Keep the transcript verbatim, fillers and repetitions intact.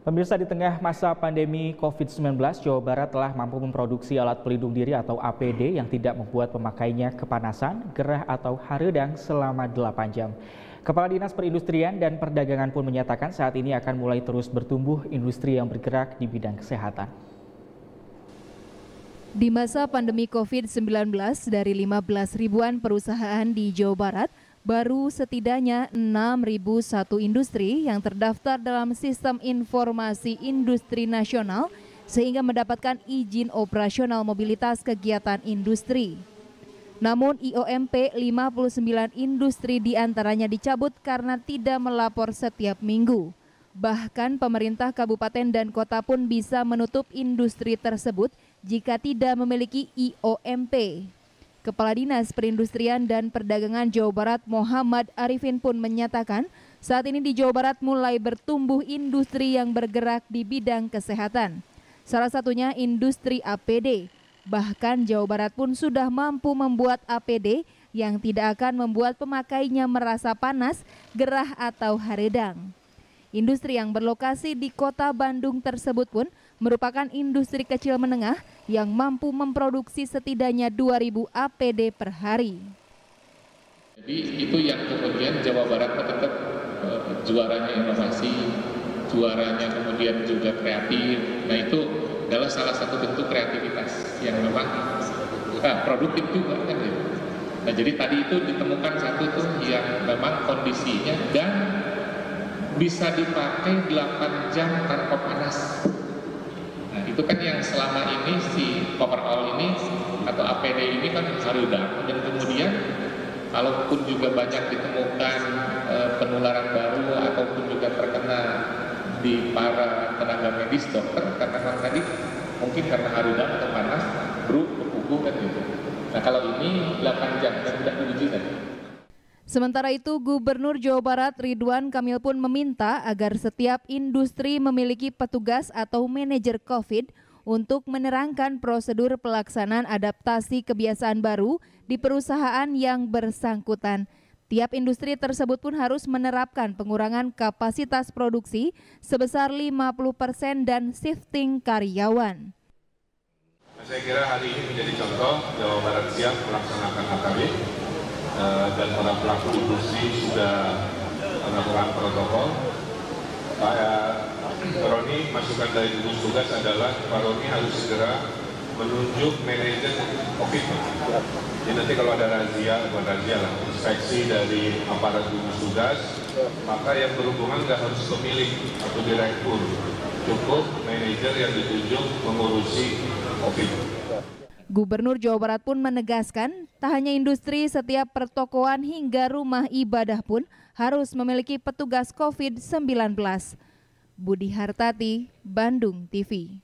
Pemirsa, di tengah masa pandemi covid sembilan belas, Jawa Barat telah mampu memproduksi alat pelindung diri atau A P D yang tidak membuat pemakainya kepanasan, gerah atau haredang selama delapan jam. Kepala Dinas Perindustrian dan Perdagangan pun menyatakan saat ini akan mulai terus bertumbuh industri yang bergerak di bidang kesehatan. Di masa pandemi covid sembilan belas, dari lima belas ribuan perusahaan di Jawa Barat, baru setidaknya enam ribu satu industri yang terdaftar dalam Sistem Informasi Industri Nasional sehingga mendapatkan izin operasional mobilitas kegiatan industri. Namun I O M P lima puluh sembilan industri diantaranya dicabut karena tidak melapor setiap minggu. Bahkan pemerintah kabupaten dan kota pun bisa menutup industri tersebut jika tidak memiliki I O M P. Kepala Dinas Perindustrian dan Perdagangan Jawa Barat Muhammad Arifin pun menyatakan saat ini di Jawa Barat mulai bertumbuh industri yang bergerak di bidang kesehatan. Salah satunya industri A P D. Bahkan Jawa Barat pun sudah mampu membuat A P D yang tidak akan membuat pemakainya merasa panas, gerah atau haredang. Industri yang berlokasi di kota Bandung tersebut pun merupakan industri kecil menengah yang mampu memproduksi setidaknya dua ribu A P D per hari. Jadi itu yang kemudian Jawa Barat tetap uh, juaranya inovasi, juaranya kemudian juga kreatif. Nah itu adalah salah satu bentuk kreativitas yang memang uh, produktif juga kan ya. Nah jadi tadi itu ditemukan satu tuh yang memang kondisinya dan bisa dipakai delapan jam tanpa panas. Nah, itu kan yang selama ini si overall ini atau A P D ini kan haredang, dan kemudian kalaupun juga banyak ditemukan e, penularan baru ataupun juga terkena di para tenaga medis, dokter, karena kan tadi mungkin karena haredang atau panas, bro, berkuku kan gitu. Nah kalau ini delapan jam dan tidak diuji tadi. Sementara itu, Gubernur Jawa Barat Ridwan Kamil pun meminta agar setiap industri memiliki petugas atau manajer COVID untuk menerangkan prosedur pelaksanaan adaptasi kebiasaan baru di perusahaan yang bersangkutan. Tiap industri tersebut pun harus menerapkan pengurangan kapasitas produksi sebesar lima puluh persen dan shifting karyawan. Saya kira hari ini menjadi contoh Jawa Barat siap melaksanakan A K B. Uh, dan para pelaku industri sudah melakukan protokol. Pak Roni, masukan dari gugus tugas adalah Pak Roni harus segera menunjuk manajer COVID. Jadi nanti kalau ada razia, bukan razia lah, inspeksi dari aparat gugus tugas, maka yang berhubungan nggak harus pemilik atau direktur, cukup manajer yang ditunjuk mengurusi COVID. Gubernur Jawa Barat pun menegaskan, tak hanya industri, setiap pertokoan hingga rumah ibadah pun harus memiliki petugas covid sembilan belas. Budi Hartati, Bandung T V.